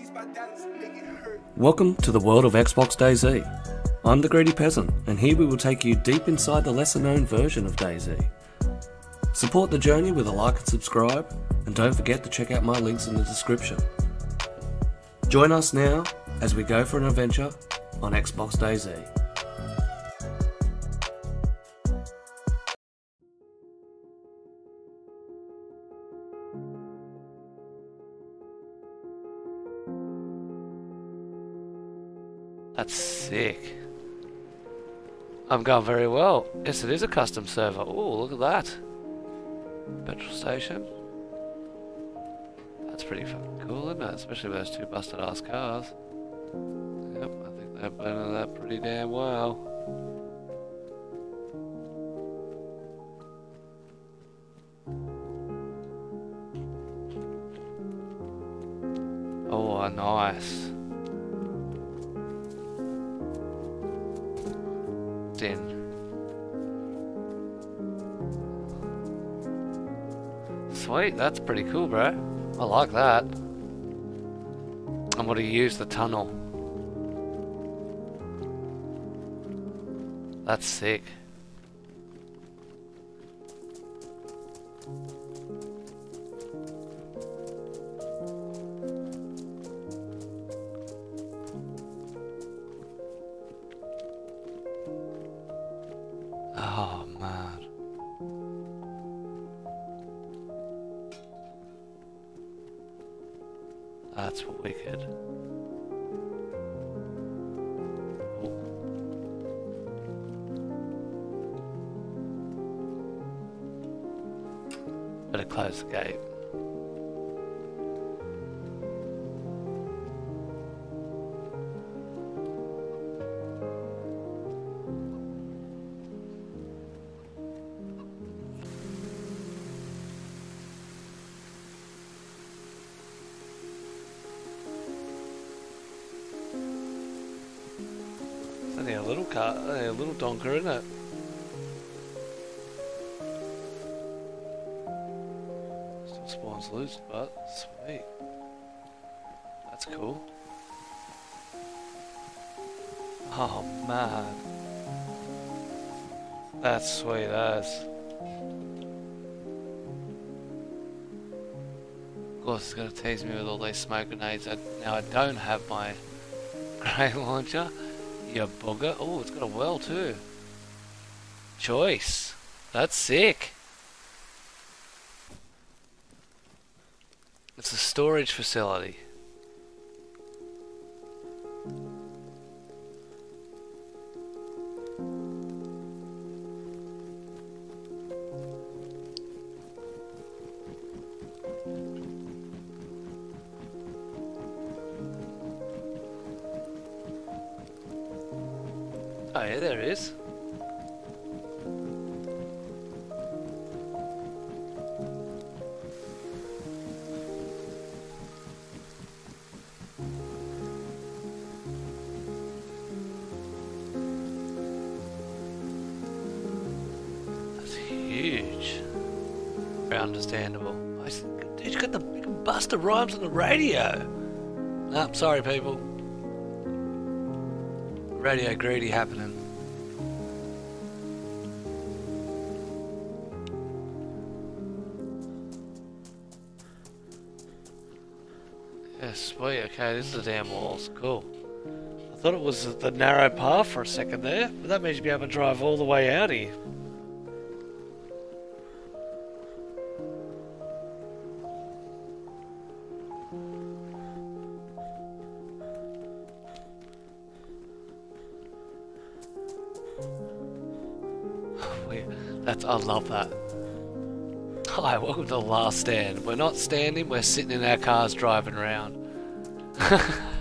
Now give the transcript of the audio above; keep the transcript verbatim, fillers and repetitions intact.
Welcome to the world of Xbox DayZ. I'm the Greedy Peasant, and here we will take you deep inside the lesser known version of DayZ. Support the journey with a like and subscribe, and don't forget to check out my links in the description. Join us now as we go for an adventure on Xbox DayZ. That's sick. I'm going very well. Yes, it is a custom server. Oh, look at that. Petrol station. That's pretty fucking cool, isn't it? Especially with those two busted ass cars. Yep, I think they're burning that pretty damn well. Oh, nice. In. Sweet, that's pretty cool, bro. I like that. I'm gonna use the tunnel. That's sick. Oh, man. That's wicked. Better close the gate. Only a little car, only a little donker, isn't it? Still spawns loose, but sweet. That's cool. Oh man, that's sweet as. Of course, it's gonna tease me with all these smoke grenades. I, now I don't have my grenade launcher. You bugger. Oh, it's got a well too. Choice. That's sick. It's a storage facility. Oh yeah, there it is. That's huge. Very understandable. I said, dude, you got the big Busta Rhymes on the radio. Nah, sorry people. Radio greedy happening. Yeah, sweet. Okay, this is the damn walls. Cool. I thought it was the narrow path for a second there, but that means you'll be able to drive all the way out here. That's, I love that. Hi, welcome to the last stand. We're not standing, we're sitting in our cars driving around.